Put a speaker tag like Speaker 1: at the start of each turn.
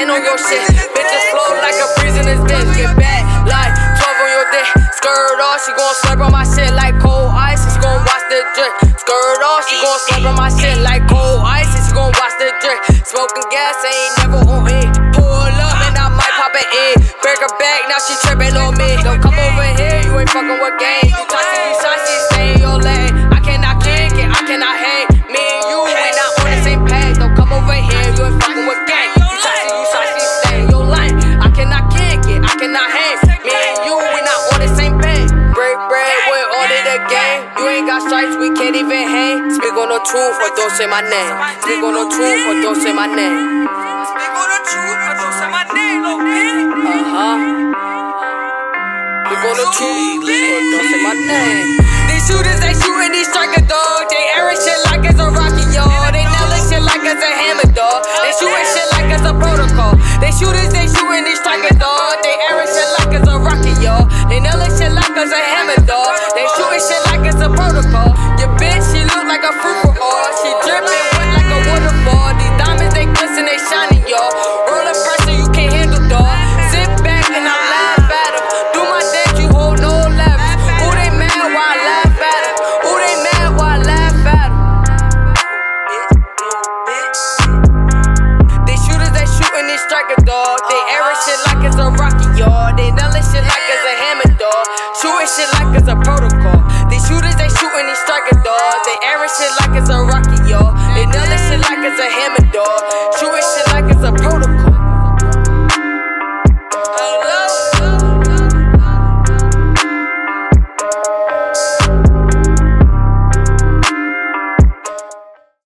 Speaker 1: stand on your shit. Bitches flow like a breeze in this bitch. Get back like 12 on your dick. Skirt off, she gon' slurp on my shit like cold ice. She gon' watch the drip. Skirt off, she gon' slurp on my shit like cold ice. She gon' watch the drip. Smoking gas, ain't never on it. Pull up and I might pop it in. Break her back, now she trippin' on me. Don't come over here, you ain't fucking with game. You tossy, you saucy, stay in your lane. I cannot kick it, I cannot hang. Me and you, we not on the same page. Don't come over here, you ain't fucking with gang. You saucy, stay in your lane. I cannot kick it, I cannot hang. Me and you, we not on the same page. Break bread with all of the game. You ain't got stripes, we can't even hang. Speak on the truth or don't say my name. Speak on the truth or don't say my name. Speak on the truth or don't say my name, little bitch. Speak on the truth or don't say my name. These shooters, they shootin' these Stryker, dog. They airin' shit like it's a rocky, y'all. They nailin' shit like it's a hammer, dog. They shootin' shit like it's a protocol. They shooters, they shootin' these Stryker, dog. They airin' shit like it's a rocky, y'all. They nailin' shit like it's a hammer, dog. They shootin' shit like it's a protocol. Your bitch, she look like a fruit for all. She drippin' wet like a waterfall. These diamonds, they glisten, they shining, y'all. Rollin' pressure, you can't handle, dog. Sit back and I laugh at them. Do my dance, you hold no levels. Who they mad while I laugh at them? Who they mad while I laugh at them? These shooters, they shootin' these Stryker, dog. They airin' shit like it's a rocky, y'all. They nailin' shit like it's a hammer, dog. Shootin' shit like it's a protocol.